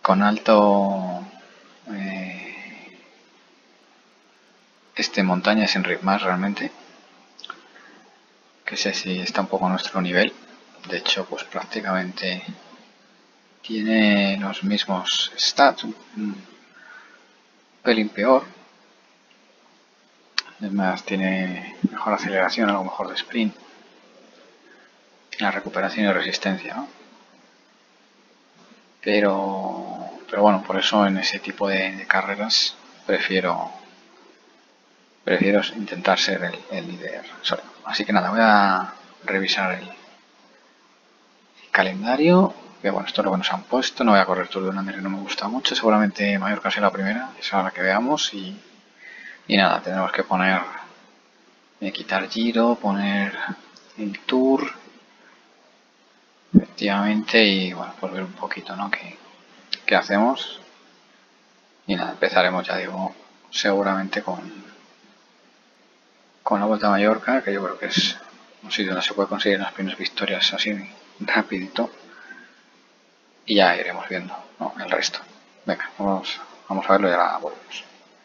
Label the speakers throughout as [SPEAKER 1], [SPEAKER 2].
[SPEAKER 1] con alto montaña sin ritmas realmente, que sé si está un poco a nuestro nivel. De hecho, pues prácticamente tiene los mismos stats, un pelín peor. Es más, tiene mejor aceleración, algo mejor de sprint, la recuperación y resistencia, ¿no? Pero bueno, por eso en ese tipo de carreras prefiero intentar ser el líder solo. Así que nada, voy a revisar el calendario. Que bueno, esto es lo que nos han puesto. No voy a correr Tour de Holanda, que no me gusta mucho. Seguramente Mallorca sea la primera, esa es la que veamos. Y nada, tenemos que poner, quitar Giro, poner el Tour, efectivamente, y bueno, pues ver un poquito, ¿no? ¿Qué hacemos? Y nada, empezaremos, ya digo, seguramente con la Vuelta a Mallorca, que yo creo que es un sitio donde se puede conseguir las primeras victorias así rapidito. Y ya iremos viendo, ¿no?, el resto. Venga, vamos a verlo y ahora volvemos.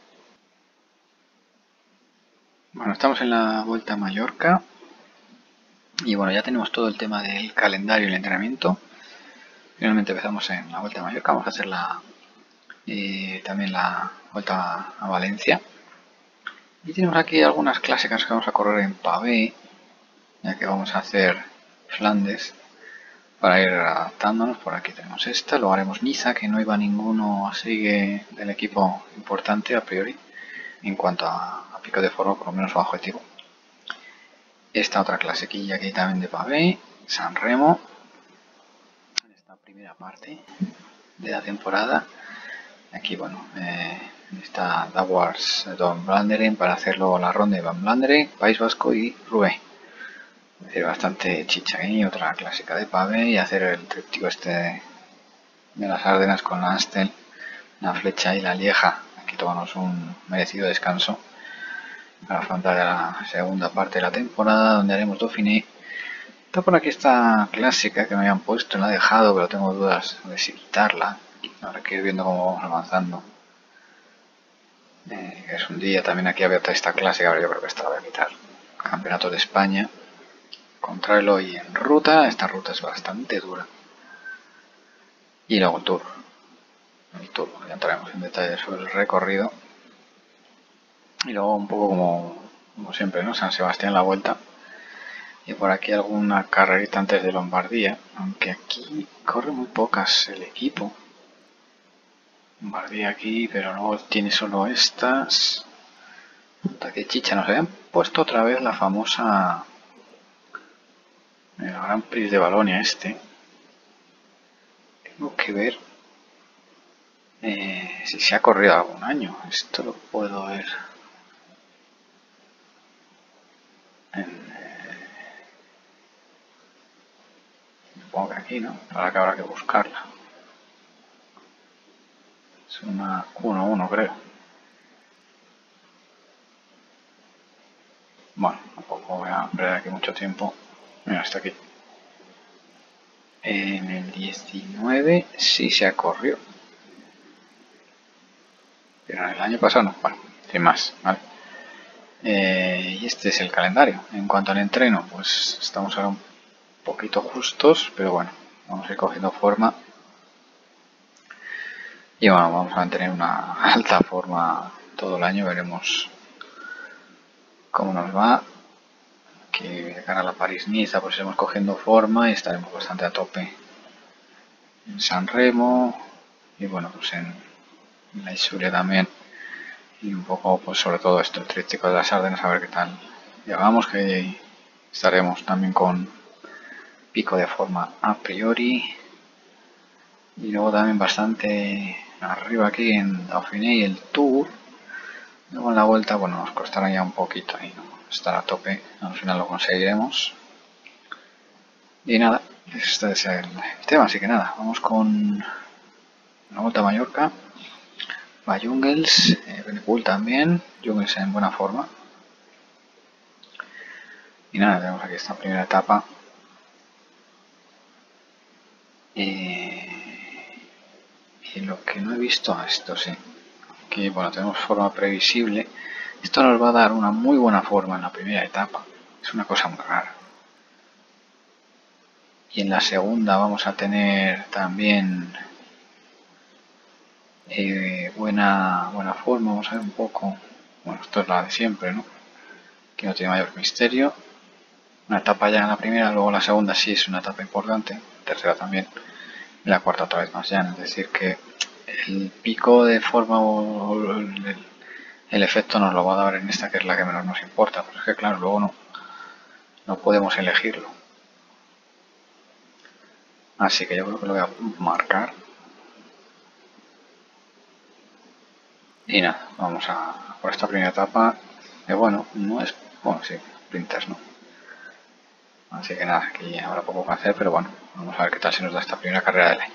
[SPEAKER 1] Bueno, estamos en la Vuelta a Mallorca. Y bueno, ya tenemos todo el tema del calendario y el entrenamiento. Finalmente empezamos en la Vuelta a Mallorca. Vamos a hacer también la Vuelta a Valencia. Y tenemos aquí algunas clásicas que vamos a correr en pavé, ya que vamos a hacer Flandes para ir adaptándonos. Por aquí tenemos esta, luego haremos Niza, que no iba ninguno así del equipo importante a priori en cuanto a pico de forma, por lo menos a objetivo. Esta otra clasiquilla aquí también de pavé, San Remo, en esta primera parte de la temporada. Aquí bueno, está Dawars Van Vlaanderen para hacerlo la ronda de Van Vlaanderen, País Vasco y Roubaix. Es decir, bastante chicha aquí. Otra clásica de pavé y hacer el tríptico este de las Ardenas con la Amstel, la Flecha y la Lieja. Aquí tomamos un merecido descanso para afrontar la segunda parte de la temporada, donde haremos Dauphiné. Está por aquí esta clásica que me habían puesto, la he dejado, pero tengo dudas de si quitarla. Habrá que ir viendo cómo vamos avanzando. Es un día, también aquí había esta clásica, pero yo creo que esta la voy a quitar. Campeonato de España, contrarreloj y en ruta. Esta ruta es bastante dura. Y luego el Tour. Ya entraremos en detalle sobre el recorrido. Y luego un poco como siempre, ¿no? San Sebastián la vuelta. Y por aquí alguna carrerita antes de Lombardía, aunque aquí corre muy pocas el equipo. Lombardía aquí, pero luego tiene solo estas. Puta, que chicha, nos habían puesto otra vez la famosa, el Gran Prix de Valonia este. Tengo que ver si se ha corrido algún año. Esto lo puedo ver supongo que aquí, ¿no? Ahora que habrá que buscarla. Es una 1-1, creo. Bueno, tampoco voy a perder aquí mucho tiempo. Mira, está aquí. En el 19 sí se ha corrido. Pero en el año pasado no. Bueno, sin más, ¿vale? Y este es el calendario. En cuanto al entreno, pues estamos ahora un poquito justos, pero bueno, vamos a ir cogiendo forma. Y bueno, vamos a mantener una alta forma todo el año. Veremos cómo nos va. Que de cara a la París-Niza pues iremos cogiendo forma y estaremos bastante a tope en San Remo y bueno, pues en la Isuria también, y un poco pues sobre todo esto, el tríptico de las Ardenas, a ver qué tal llegamos, que estaremos también con pico de forma a priori. Y luego también bastante arriba aquí en Dauphiné y el Tour. Luego en la vuelta, bueno, nos costará ya un poquito ahí, ¿no?, estar a tope. Al final lo conseguiremos. Y nada, este es el tema, así que nada, vamos con la Vuelta a Mallorca. Va Jungels, Benepul también, Jungels en buena forma. Y nada, tenemos aquí esta primera etapa. Y Y lo que no he visto, esto sí, aquí bueno, tenemos forma previsible. Esto nos va a dar una muy buena forma en la primera etapa, es una cosa muy rara. Y en la segunda vamos a tener también buena forma, vamos a ver un poco. Bueno, esto es la de siempre, ¿no? Que no tiene mayor misterio. Una etapa ya en la primera, luego la segunda sí es una etapa importante, tercera también, y la cuarta otra vez más llana. Es decir, que el pico de forma o el efecto nos lo va a dar en esta, que es la que menos nos importa, pero es que claro, luego no podemos elegirlo. Así que yo creo que lo voy a marcar. Y nada, vamos a por esta primera etapa, que bueno, no es, bueno, sí, sprinters no. Así que nada, aquí habrá poco que hacer, pero bueno, vamos a ver qué tal se nos da esta primera carrera del año.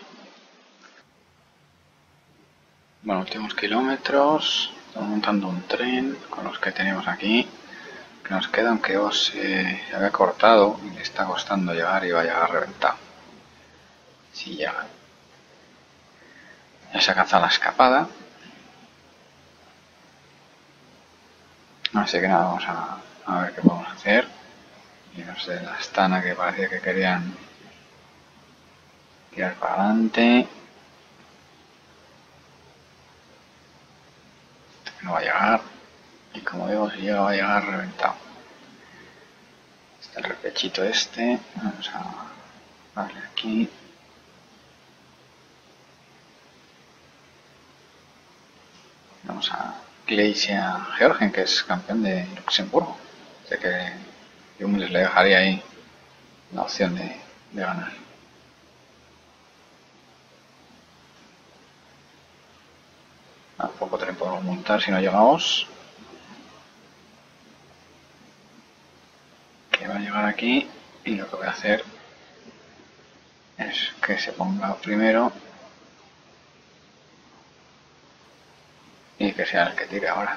[SPEAKER 1] Bueno, últimos kilómetros, estamos montando un tren con los que tenemos aquí, que nos queda, aunque se había cortado y le está costando llegar y va a llegar reventado. Si llega. Ya se alcanza la escapada. Así que nada, vamos a ver qué podemos hacer. Y no sé, la Astana que parecía que querían tirar para adelante. No va a llegar. Y como digo, si llega va a llegar reventado. Está el repechito este. Vamos a darle aquí. Vamos a Glacia Georgen, que es campeón de Luxemburgo. Así que yo le dejaría ahí la opción de ganar. A poco tren podemos montar si no llegamos. Que va a llegar aquí y lo que voy a hacer es que se ponga primero y que sea el que tire ahora.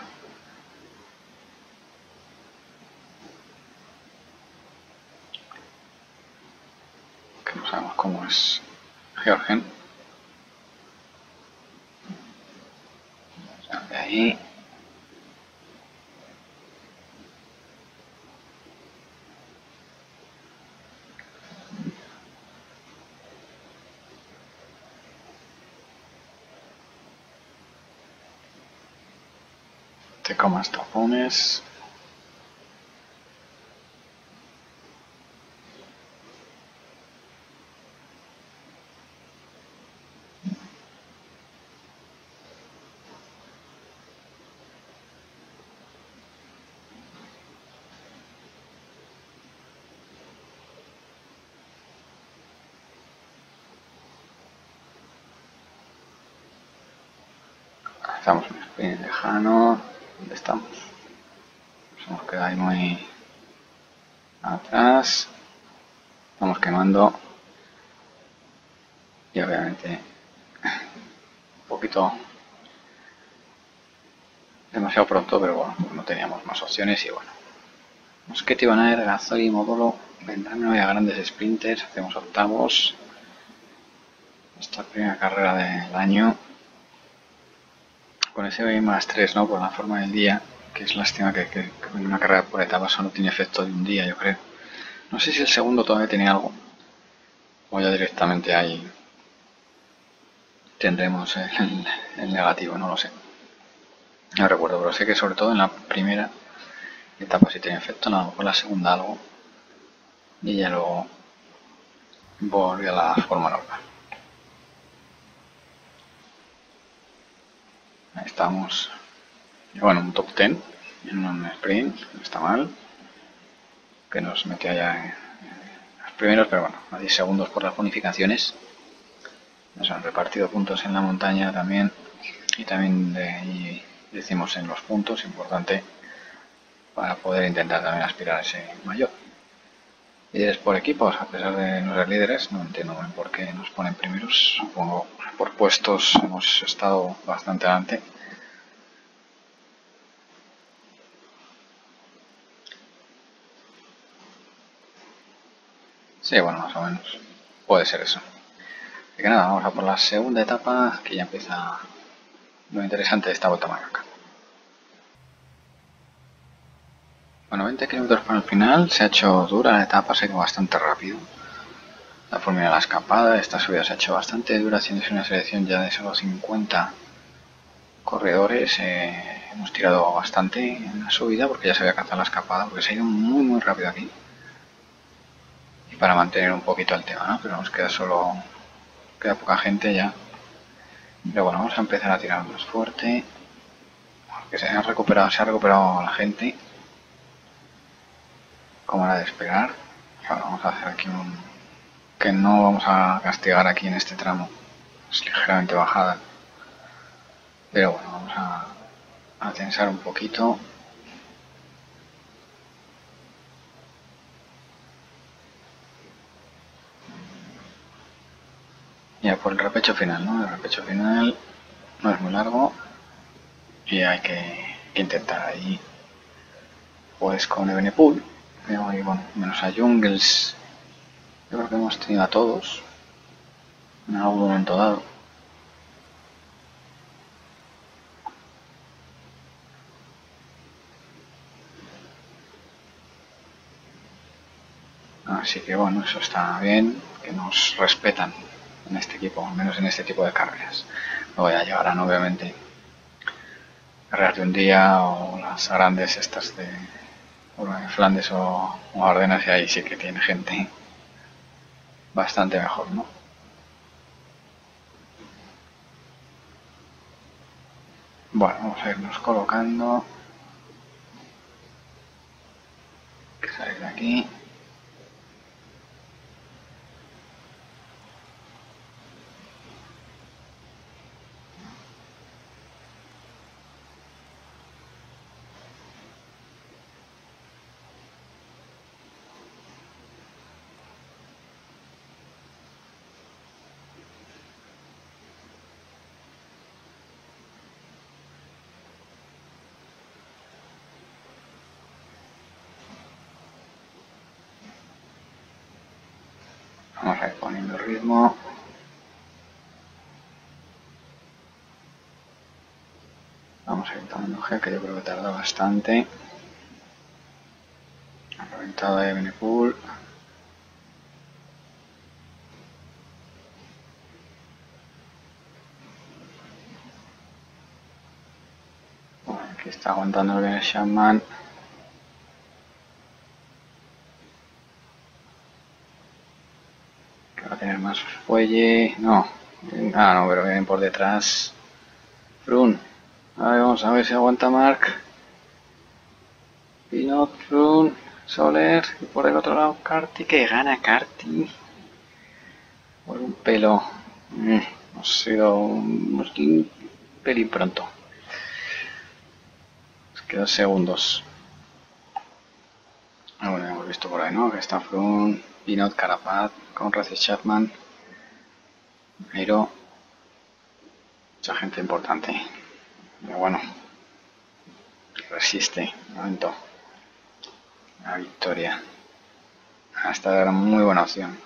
[SPEAKER 1] Que no sabemos cómo es Georgen. De ahí. Te comas tapones. Estamos en un sprint lejano. ¿Dónde estamos? Nos hemos quedado ahí muy atrás. Estamos quemando. Y obviamente un poquito demasiado pronto, pero bueno, pues no teníamos más opciones y bueno. Mosqueti, Van Aert, Gazzoli y Modolo vendrán. No había grandes sprinters. Hacemos octavos. Esta primera carrera del año. Con ese más 3, ¿no? Por la forma del día, que es lástima que una carrera por etapas solo tiene efecto de un día, yo creo. No sé si el segundo todavía tiene algo, o ya directamente ahí tendremos el negativo, no lo sé. No recuerdo, pero sé que sobre todo en la primera etapa sí tiene efecto, no, por la segunda algo, y ya luego volvió a la forma normal. Ahí estamos. Y bueno, un top 10 en un sprint, no está mal, que nos metió allá en los primeros, pero bueno, a 10 segundos por las bonificaciones. Nos han repartido puntos en la montaña también, y también de ahí decimos en los puntos, importante para poder intentar también aspirar a ese mayor. Líderes por equipos, a pesar de no ser líderes, no entiendo bien por qué nos ponen primeros. Supongo por puestos hemos estado bastante adelante. Sí, bueno, más o menos. Puede ser eso. Así que nada, vamos a por la segunda etapa, que ya empieza lo interesante de esta Volta a Mallorca. Bueno, 20 kilómetros para el final, se ha hecho dura la etapa, se ha ido bastante rápido. La fulminada la escapada, esta subida se ha hecho bastante dura, haciéndose una selección ya de solo 50 corredores. Hemos tirado bastante en la subida porque ya se había alcanzado la escapada, porque se ha ido muy rápido aquí. Y para mantener un poquito el tema, ¿no? Pero nos queda queda poca gente ya. Pero bueno, vamos a empezar a tirar más fuerte, porque se ha recuperado la gente, como era de esperar. Ahora vamos a hacer aquí que no vamos a castigar aquí en este tramo, es ligeramente bajada, pero bueno, vamos a tensar un poquito. Ya por el repecho final, ¿no? El repecho final no es muy largo y hay que intentar ahí, pues con Evenepoel, pero ahí, bueno, menos a Jungels, yo creo que hemos tenido a todos en algún momento dado. Así que bueno, eso está bien, que nos respetan en este equipo, al menos en este tipo de carreras. Luego ya llegarán obviamente carreras de un día o las grandes estas de Flandes o Ardenas, y ahí sí que tiene gente bastante mejor, ¿no? Bueno, vamos a irnos colocando. Que salir de aquí. Vamos a ir poniendo ritmo. Vamos a ir tomando gel, que yo creo que tarda bastante. Ha reventado de Evenepoel. Bueno, aquí está aguantando bien el Shaman. Que va a tener más fuelle. No. No, pero vienen por detrás. Frun. Vamos a ver si aguanta Mark. Pinot, Frun, Soler. Y por el otro lado Carty, que gana Carty. Por un pelo. Hemos sido un pelín pronto. Nos quedan segundos. Bueno, hemos visto por ahí, ¿no? Que está Frun, Pinot, Carapaz, Conrad y Chapman. Pero mucha gente importante. Pero bueno, resiste. Momento. La victoria. Esta era muy buena opción.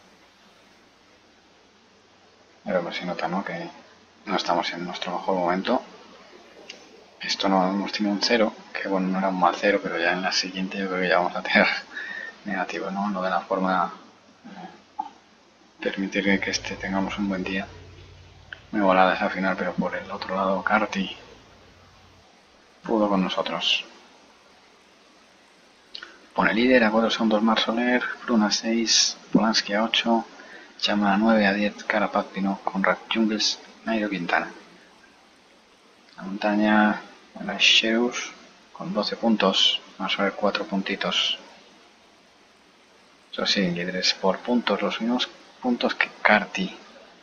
[SPEAKER 1] Pero pues se nota, ¿no? Que no estamos en nuestro mejor momento. Esto no hemos tenido un 0, que bueno, no era un mal 0, pero ya en la siguiente yo creo que ya vamos a tener negativo, ¿no? No de la forma permitir que tengamos un buen día. Muy volada esa final, pero por el otro lado Carty pudo con nosotros. Pone líder, a 4 segundos Marc Soler, Frun a 6, Polanski a 8, Chama a 9, a 10, Carapaz, Pinot, Conrad, Jungels, Nairo, Quintana. La montaña, la Sheus con 12 puntos, vamos a ver 4 puntitos. Eso sí, líderes por puntos, los mismos puntos que Carty.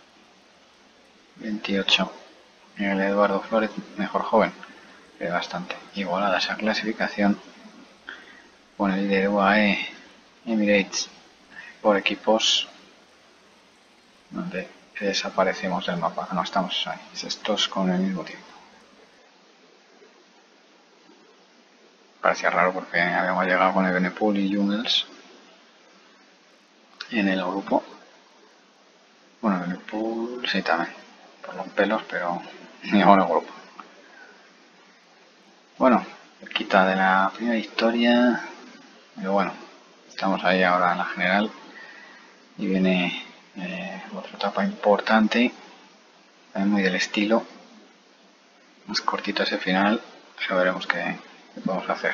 [SPEAKER 1] 28. El Eduardo Flores, mejor joven, pero bastante igualada esa clasificación. Pone el líder UAE Emirates por equipos, donde desaparecemos del mapa. No estamos ahí, estos con el mismo tiempo. Parecía raro porque habíamos llegado con Evenepoel y Jungels en el grupo. Bueno, Benepool, sí, también. Por los pelos, pero ni en el grupo. Bueno, quita de la primera historia. Pero bueno, estamos ahí ahora en la general. Y viene otra etapa importante. También muy del estilo. Más cortito ese final. Ya veremos qué podemos hacer.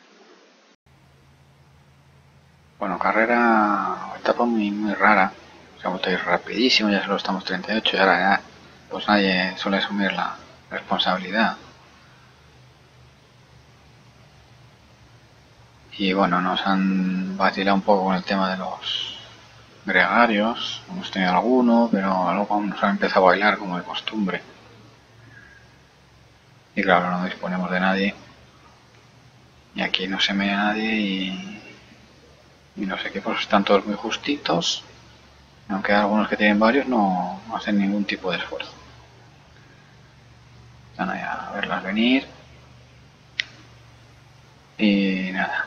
[SPEAKER 1] Bueno, carrera, etapa muy rara. Se ha vuelto a ir rapidísimo, ya solo estamos 38 y ahora ya pues nadie suele asumir la responsabilidad. Y bueno, nos han vacilado un poco con el tema de los gregarios. Hemos tenido alguno, pero luego nos han empezado a bailar como de costumbre. Y claro, no disponemos de nadie. Y aquí no se mea nadie y los equipos están todos muy justitos. Aunque algunos que tienen varios no hacen ningún tipo de esfuerzo. Están ahí a verlas venir. Y nada.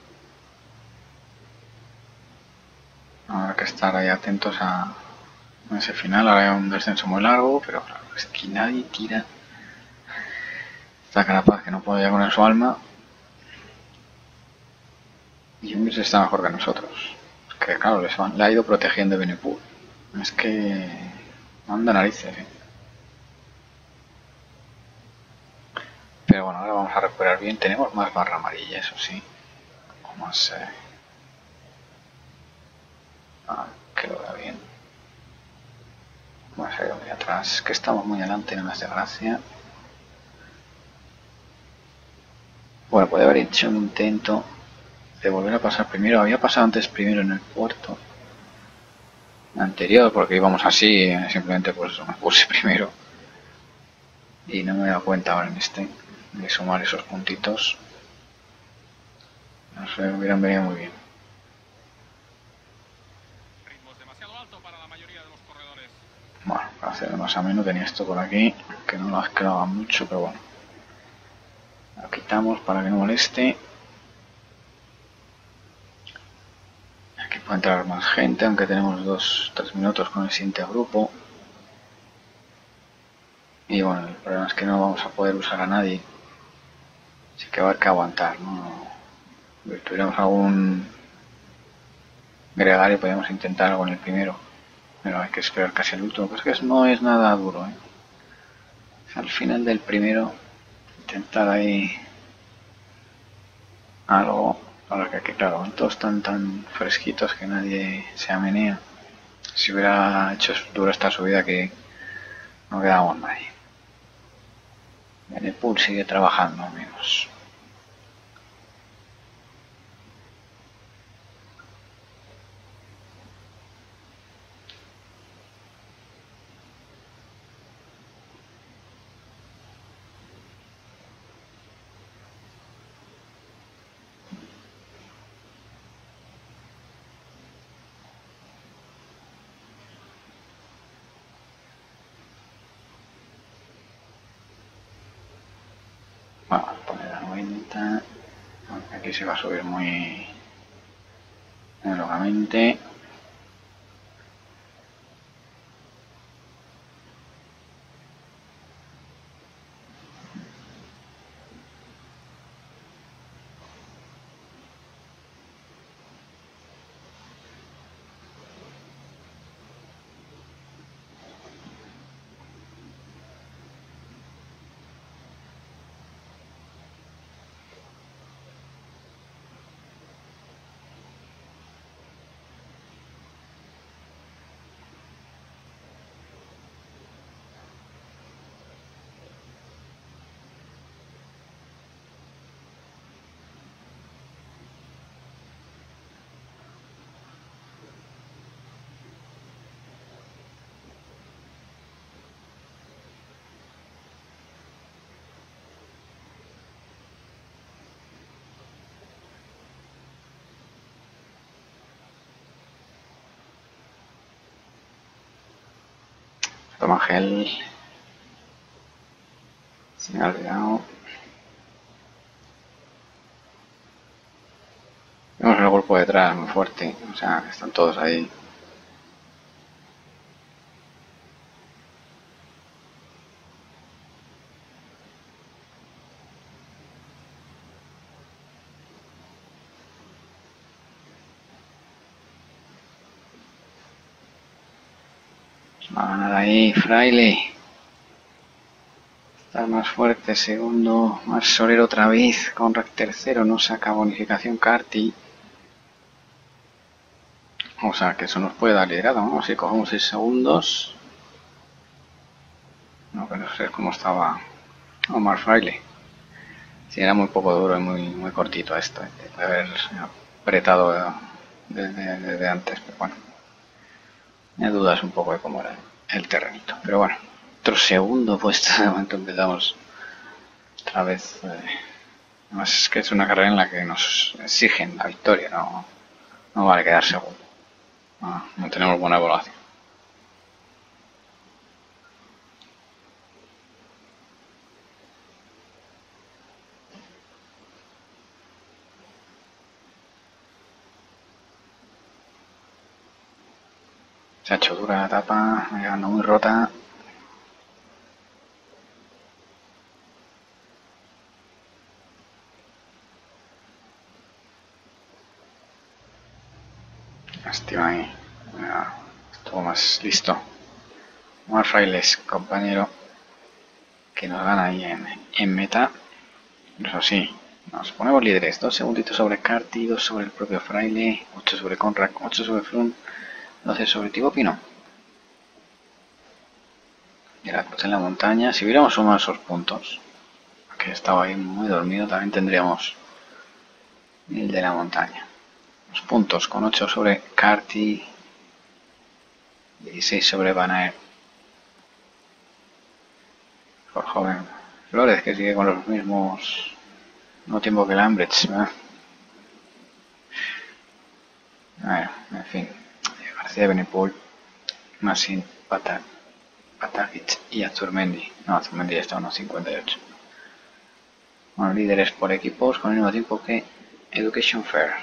[SPEAKER 1] Habrá que estar ahí atentos a ese final. Ahora hay un descenso muy largo, pero claro, es que nadie tira. Está Carapaz que no puede ya con su alma. Y Umbris está mejor que nosotros. Es que claro, le ha ido protegiendo Benepool. Es que manda narices, ¿eh? Pero bueno, ahora vamos a recuperar bien. Tenemos más barra amarilla, eso sí. O más... que lo vea bien. Vamos a ir muy atrás. Que estamos muy adelante, no me hace gracia. Bueno, puede haber hecho un intento de volver a pasar primero. Había pasado antes primero en el puerto anterior, porque íbamos así, simplemente por eso me puse primero. Y no me he dado cuenta ahora en este de sumar esos puntitos. No sé, hubieran venido muy bien. Bueno, para hacer más ameno tenía esto por aquí, que no lo quedaba mucho, pero bueno. Lo quitamos para que no moleste. Aquí puede entrar más gente, aunque tenemos 2-3 minutos con el siguiente grupo. Y bueno, el problema es que no vamos a poder usar a nadie. Así que va a haber que aguantar, ¿no? Si tuviéramos algún gregario podríamos intentar algo en el primero. Pero hay que esperar casi el último. Pues que no es nada duro, ¿eh? Al final del primero intentar ahí algo. Ahora que aquí, claro, todos están tan fresquitos que nadie se amenea. Si hubiera hecho duro esta subida que no quedábamos nadie. Benepool sigue trabajando, amigos. Bueno, vamos a poner a 90. Aquí se va a subir muy locamente. Toma gel. Se me ha olvidado. Tenemos el grupo detrás muy fuerte. O sea, están todos ahí. Va a ganar ahí Fraile. Está más fuerte, segundo. Más Soler otra vez. Conrad tercero. No saca bonificación Carty. O sea, que eso nos puede dar liderado, ¿no? Si cogemos 6 segundos. No, pero no sé cómo estaba Omar Fraile. Sí, era muy poco duro y muy cortito esto. Puede haber apretado desde antes, pero bueno. Me dudas un poco de cómo era el terrenito. Pero bueno, otro segundo puesto. De momento empezamos otra vez. Además es que es una carrera en la que nos exigen la victoria, no vale quedar segundo. No tenemos buena evaluación. Se ha hecho dura la etapa, llegando muy rota. Lástima ahí. Estuvo más listo. Más Frailes, compañero, que nos gana ahí en meta. Eso sí, nos ponemos líderes. 2 segunditos sobre Carty, 2 sobre el propio Fraile, 8 sobre Conrad, 8 sobre Froome, 12 sobre Thibaut Pinot. Y la cruz en la montaña. Si hubiéramos sumado esos puntos, que estaba ahí muy dormido, también tendríamos el de la montaña. Los puntos con 8 sobre Carty, 16 sobre Van Aert. Por joven Flores, que sigue con los mismos, no tiempo que Lambrets, ¿verdad? Bueno, en fin. García Benepul, Massin, Patagic y Azurmendi. No, Azurmendi ya está a unos 58. Bueno, líderes por equipos con el mismo tiempo que Education Fair.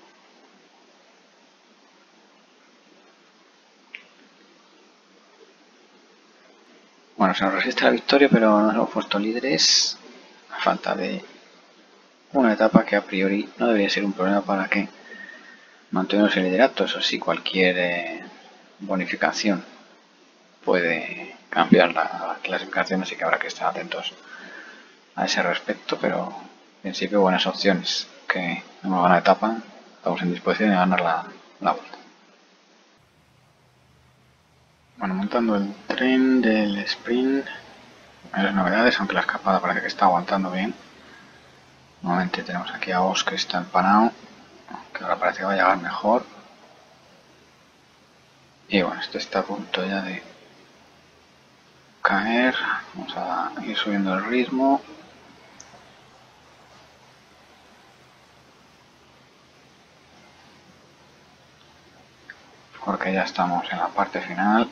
[SPEAKER 1] Bueno, se nos resiste la victoria, pero nos hemos puesto líderes a falta de una etapa que a priori no debería ser un problema para que mantenemos el liderato. Eso sí, cualquier bonificación puede cambiar la clasificación, así que habrá que estar atentos a ese respecto, pero en principio buenas opciones, que hemos ganado etapa, estamos en disposición de ganar la vuelta. Bueno, montando el tren del sprint, varias novedades, aunque la escapada parece que está aguantando bien. Nuevamente tenemos aquí a Os, que está empanado, que ahora parece que va a llegar mejor. Y bueno, este está a punto ya de caer. Vamos a ir subiendo el ritmo. Porque ya estamos en la parte final.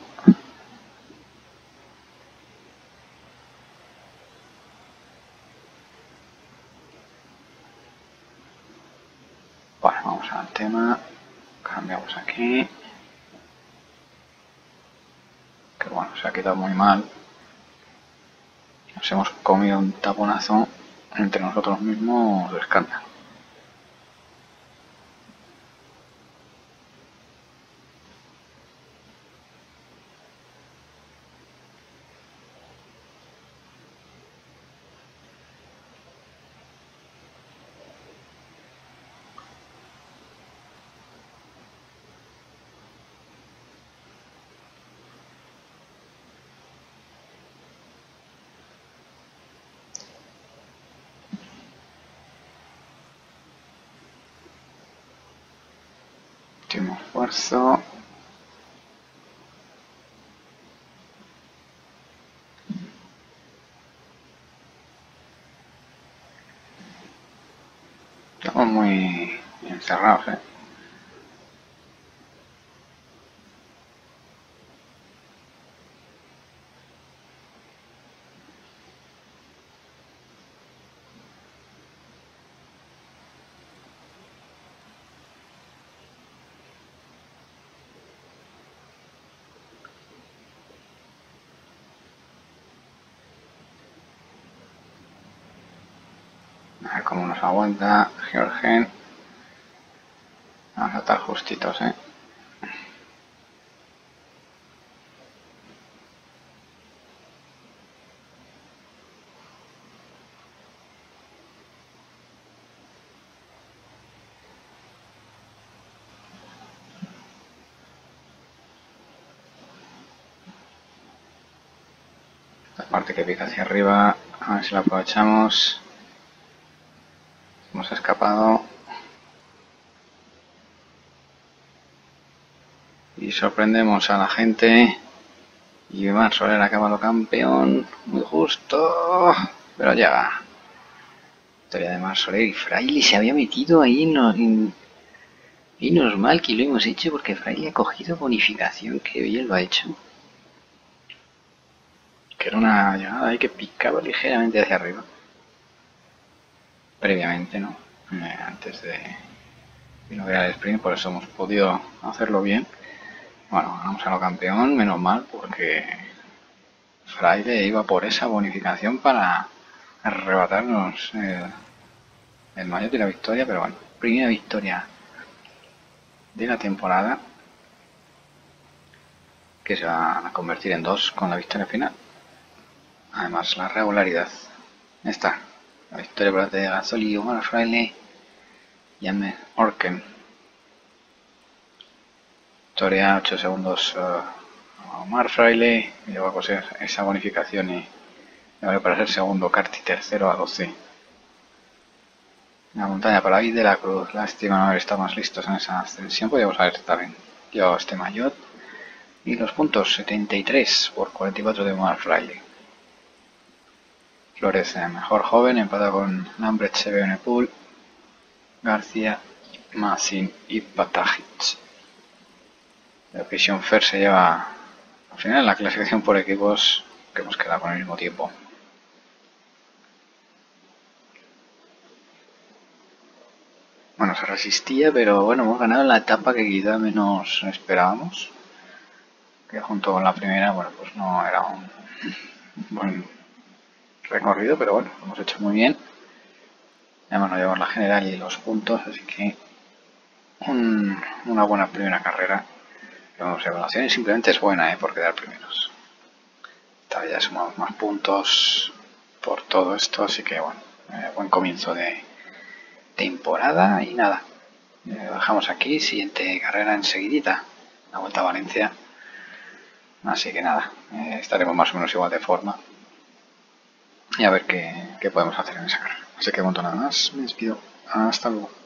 [SPEAKER 1] Bueno, vamos al tema. Cambiamos aquí. Que bueno, se ha quedado muy mal. Nos hemos comido un taponazo entre nosotros mismos de escándalo. Último esfuerzo. Estamos muy encerrados, ¿eh? A ver cómo nos aguanta Georgen. Vamos a estar justitos, ¿eh? La parte que pica hacia arriba, a ver si la aprovechamos. Hemos escapado. Y sorprendemos a la gente. Y Mar Soler ha acabado campeón. Muy justo. Pero llega. Victoria de Mar Soler. Y Fraile se había metido ahí Menos mal que lo hemos hecho porque Fraile ha cogido bonificación. Que bien lo ha hecho. Que era una llegada ahí que picaba ligeramente hacia arriba. Previamente, ¿no? Antes de no crear el sprint, por eso hemos podido hacerlo bien. Bueno, vamos a lo campeón, menos mal, porque Fraile iba por esa bonificación para arrebatarnos el maillot y la victoria, pero bueno, primera victoria de la temporada que se va a convertir en 2 con la victoria final. Además, la regularidad. Está. La victoria por delante de Gasoli, Omar Fraile y Amer Orken. Victoria 8 segundos Omar Fraile, y luego a coser esa bonificación y me vale para ser segundo. Carti tercero a 12. La montaña para David de la Cruz. Lástima no haber estado más listos en esa ascensión. Podríamos haber también llevado este maillot. Y los puntos 73 por 44 de Omar Fraile. Flores, mejor joven, empatado con Lambert, Sebenepool, García, Massin y Patajic. La Vision Fair se lleva al final la clasificación por equipos, que hemos quedado con el mismo tiempo. Bueno, se resistía, pero bueno, hemos ganado en la etapa que quizá menos esperábamos. Que junto con la primera, bueno, pues no era un buen recorrido, pero bueno, lo hemos hecho muy bien. Además nos llevamos la general y los puntos, así que una buena primera carrera. Vamos, la evaluación simplemente es buena, por quedar primeros. Esta ya sumamos más puntos por todo esto, así que bueno, buen comienzo de temporada y nada. Lo dejamos aquí, siguiente carrera enseguidita, la Vuelta a Valencia. Así que nada, estaremos más o menos igual de forma. Y a ver qué podemos hacer en esa carrera. Así que monto nada más, me despido. Hasta luego.